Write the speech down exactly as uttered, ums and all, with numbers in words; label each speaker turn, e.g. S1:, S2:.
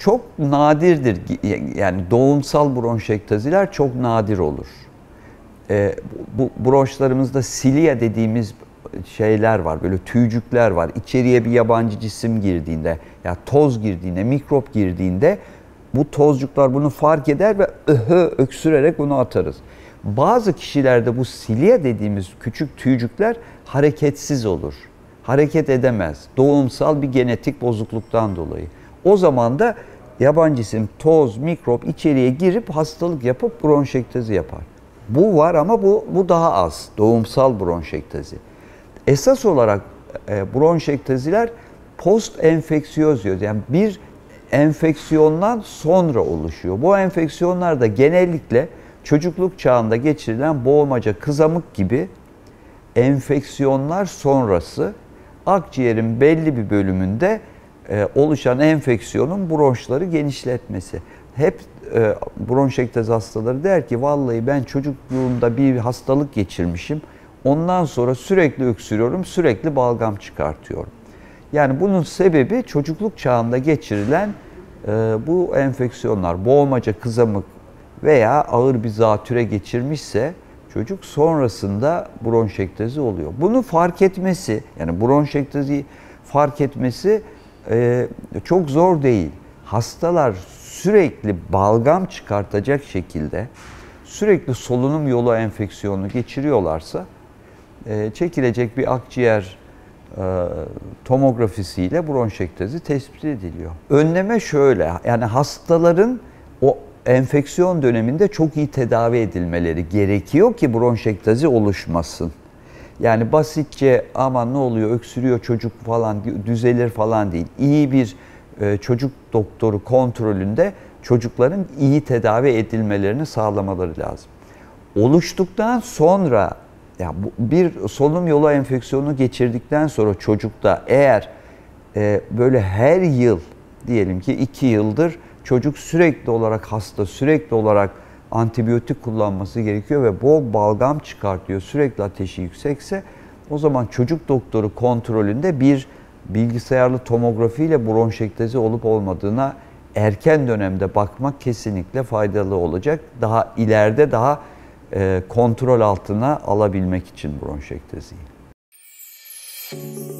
S1: çok nadirdir. Yani doğumsal bronşektaziler çok nadir olur. E, bu bronşlarımızda silia dediğimiz şeyler var, böyle tüycükler var. İçeriye bir yabancı cisim girdiğinde, ya toz girdiğinde, mikrop girdiğinde bu tozcuklar bunu fark eder ve öhö öksürerek bunu atarız. Bazı kişilerde bu silia dediğimiz küçük tüycükler hareketsiz olur. Hareket edemez. Doğumsal bir genetik bozukluktan dolayı. O zaman da yabancı cisim, toz, mikrop içeriye girip hastalık yapıp bronşektazi yapar. Bu var ama bu, bu daha az. Doğumsal bronşektazi. Esas olarak e, bronşektaziler post enfeksiyöz diyoruz. Yani bir enfeksiyondan sonra oluşuyor. Bu enfeksiyonlar da genellikle çocukluk çağında geçirilen boğmaca, kızamık gibi enfeksiyonlar sonrası akciğerin belli bir bölümünde e, oluşan enfeksiyonun bronşları genişletmesi. Hep e, bronşektazi hastaları der ki vallahi ben çocukluğumda bir hastalık geçirmişim. Ondan sonra sürekli öksürüyorum, sürekli balgam çıkartıyorum. Yani bunun sebebi çocukluk çağında geçirilen e, bu enfeksiyonlar, boğmaca, kızamık veya ağır bir zatüre geçirmişse çocuk sonrasında bronşektazi oluyor. Bunu fark etmesi, yani bronşektaziyi fark etmesi e, çok zor değil. Hastalar sürekli balgam çıkartacak şekilde sürekli solunum yolu enfeksiyonu geçiriyorlarsa e, çekilecek bir akciğer e, tomografisiyle bronşektazi tespit ediliyor. Önleme şöyle, yani hastaların o enfeksiyon döneminde çok iyi tedavi edilmeleri gerekiyor ki bronşektazi oluşmasın. Yani basitçe aman ne oluyor öksürüyor çocuk falan düzelir falan değil. İyi bir e, çocuk doktoru kontrolünde çocukların iyi tedavi edilmelerini sağlamaları lazım. Oluştuktan sonra ya bu, bir solunum yolu enfeksiyonu geçirdikten sonra çocukta eğer e, böyle her yıl diyelim ki iki yıldır çocuk sürekli olarak hasta, sürekli olarak antibiyotik kullanması gerekiyor ve bol balgam çıkartıyor, sürekli ateşi yüksekse o zaman çocuk doktoru kontrolünde bir bilgisayarlı tomografiyle bronşektazi olup olmadığına erken dönemde bakmak kesinlikle faydalı olacak. Daha ileride daha e, kontrol altına alabilmek için bronşektaziyi.